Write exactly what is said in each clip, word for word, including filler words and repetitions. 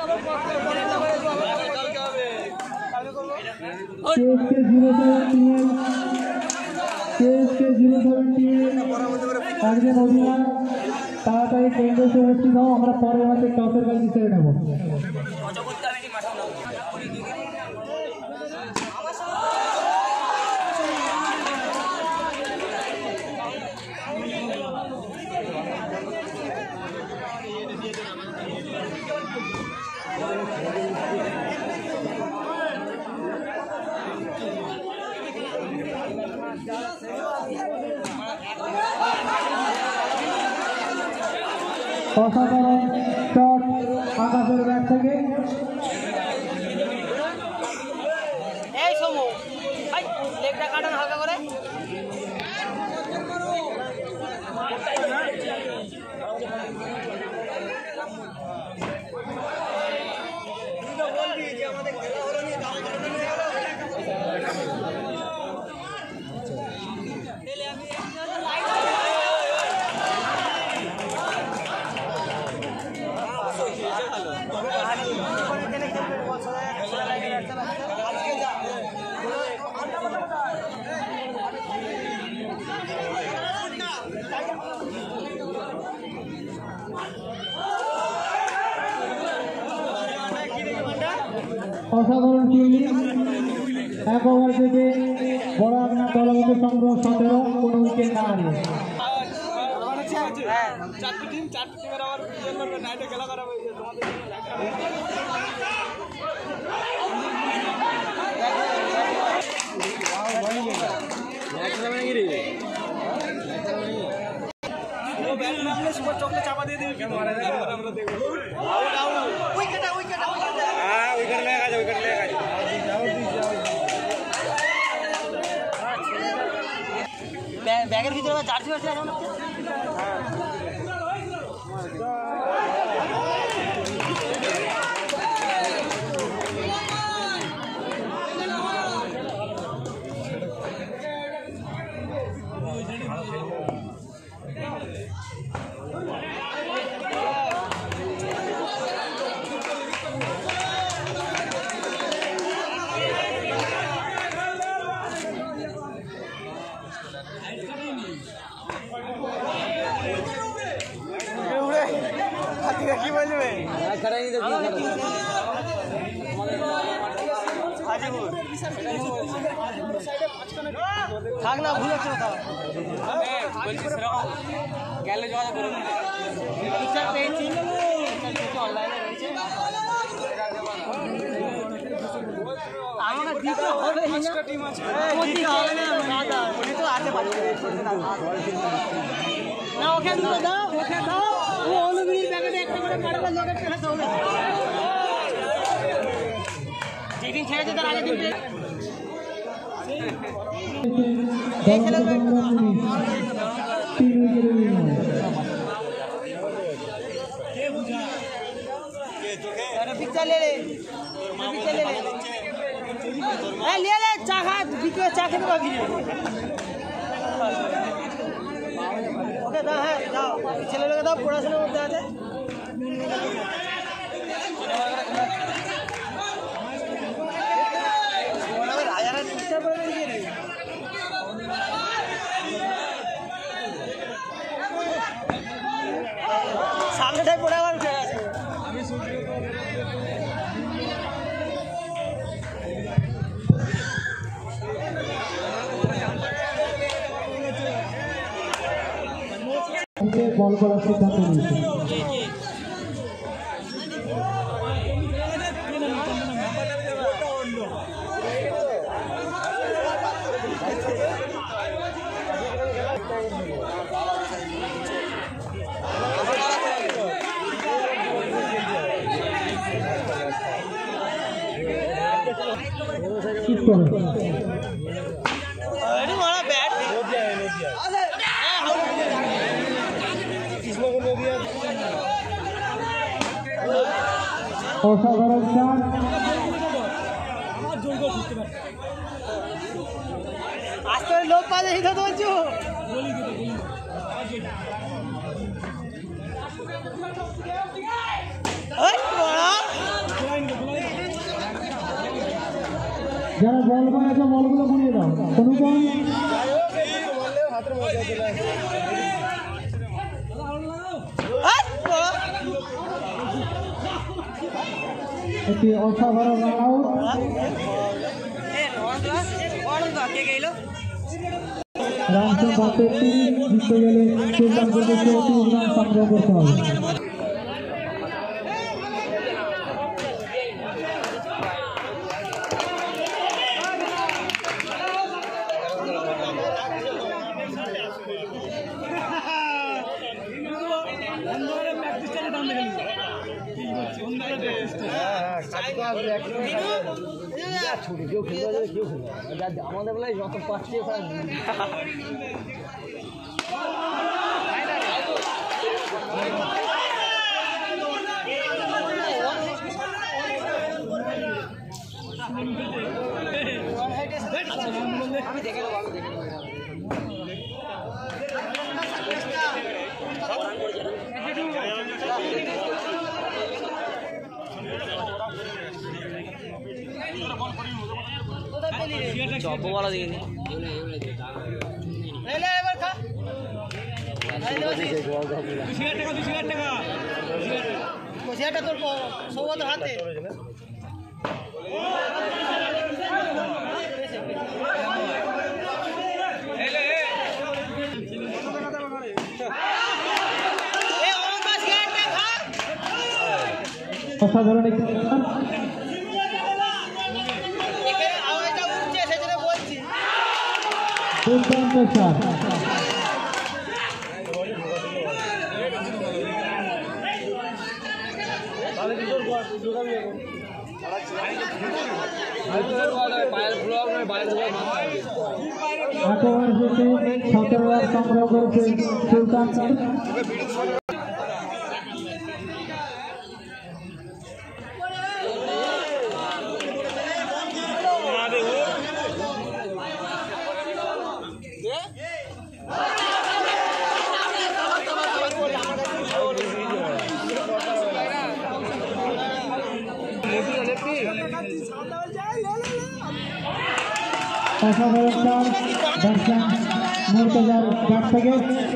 তাড়াতাড়ি কেন্দ্রে উপস্থিত হও, আমরা পরের মাসে টসের কাজ ছেড়ে নেব। অসাধারণ শট আকাশের ব্যাট থেকে। এই সমু লেগটা কাটান হালকা করে। অসাধারণ ফিল্ডিং, এক ওভার থেকে বড় আপনার দলগত সংগ্রহ সতেরো, কোনো উইকেট না হারিয়ে। চারটি টিম চারটি টিমের আবার নাইটে খেলা করা হয়েছে তোমাদের সুপার চকলে চাপা দিয়ে দিবি কিন্তু আমরা দেখবো উইকেট উইকেট হ্যাঁ উইকেট লেগে গেছে উইকেট লেগে গেছে ব্যাগের ভিতরে জার্সি আছে এখন কি বলবে থাক না ভুল হচ্ছে না গেলে যোগাযোগ করুন পেয়েছি অনলাইনে রয়েছে আমাকে দিতে হবে পাঁচটা টিম আছে দিতে হবে না দাদা উনি তো আছে না ওকে দুটো দাও ওকে দাও ও অনুবির প্যাকেটে একটা করে কাটবে লকেট করে চলে যেদিন ছেড়েছে তার আগে দিন এই খেলাটা তিন উইকেটের বিনিময়ে কে বুঝা কে তোকে আরে পিকচার ले ले पिक्चर ले ले ए ले ले चा खा पिक्चर चा खेते बाकी ओके दाও হ্যাঁ দাও ছেলেগুলোকে দাও পড়াশোনার মধ্যে আছে ওরা রাজারা পিকচার করে দিয়ে রে সামনেটাই পড়ে আবার উঠে গেছে আমি শুনছি বল করার সিদ্ধান্ত নিয়েছে। অসাধারণ চার আজকে লোক পালে হিতে বলছো ওই বড় যারা বল বানাচ্ছে বলগুলো ঘুরিয়ে দাও অনুপম একটি অসাধারণ রান আউট রান সংখ্যা তেত্রিশ জিততে গেলে সুলতানপুরকে চৌত্রিশ রান সংগ্রহ করতে হবে আমাদের বেলায় যত পাচ্ছি আমি দেখে নেবো আমি দেখে নেবো চপওয়ালা দিকে নি লে লে এবার খা দুশো টাকা দুশো টাকা দুশো টাকা তোর সৌগত হাতে অসাধারণ একটি দুর্দান্ত চার আট ওভার শেষে সতেরো রান সংগ্রহ করেছে সুলতানপুর অসাধারণ চার ব্যাটসম্যান মুর্তজার ব্যাট থেকে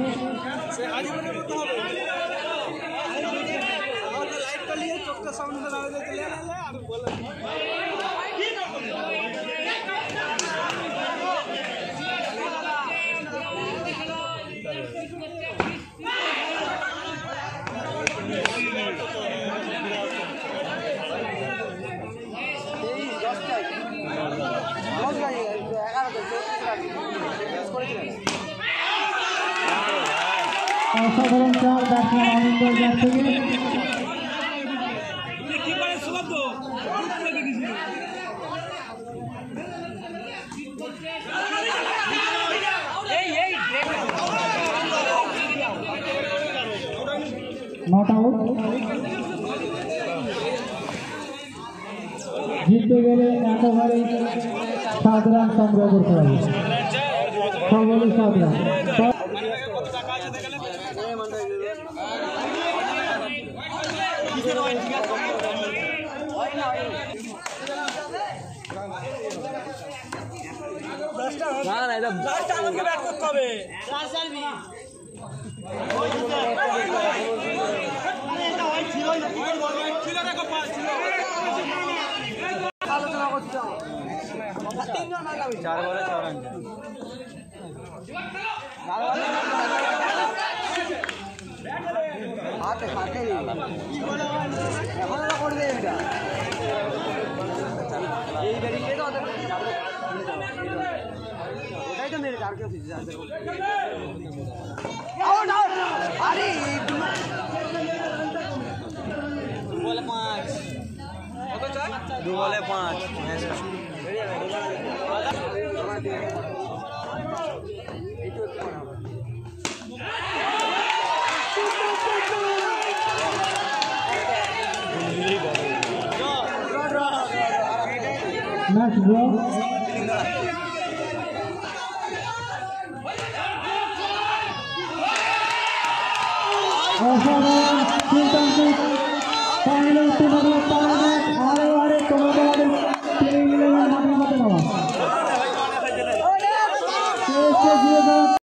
অসাধারণ চার ব্যাটসম্যান আনিন্দার ব্যাট থেকে নট আউট জিততে গেলে এক ওভারে সাত রান সংগ্রহ করতে হবে সর্বোচ্চ সাত রান না না এটা লাস্ট আমাকে ব্যাট করতে হবে লাস্ট চালবি আরে এটা হয় ছিল না ছিল না গোপাল ছিল আলোচনা করতে তিনজন মারলাম চার বলে চার রান হাতে হাতে এখন করবে এটা এই গাড়িতে তো ওটাই তো মেরে চার কেউ আউট আউট আরে দু বলে পাঁচ কত চাই দু বলে পাঁচ ম্যাচ ড্র অসাধারণ সুলতানপুর ফাইনাল টুর্নামেন্ট আরে আরে তোমাদের প্লেইং ইলেভেন মাঠের মধ্যে নামা জিরো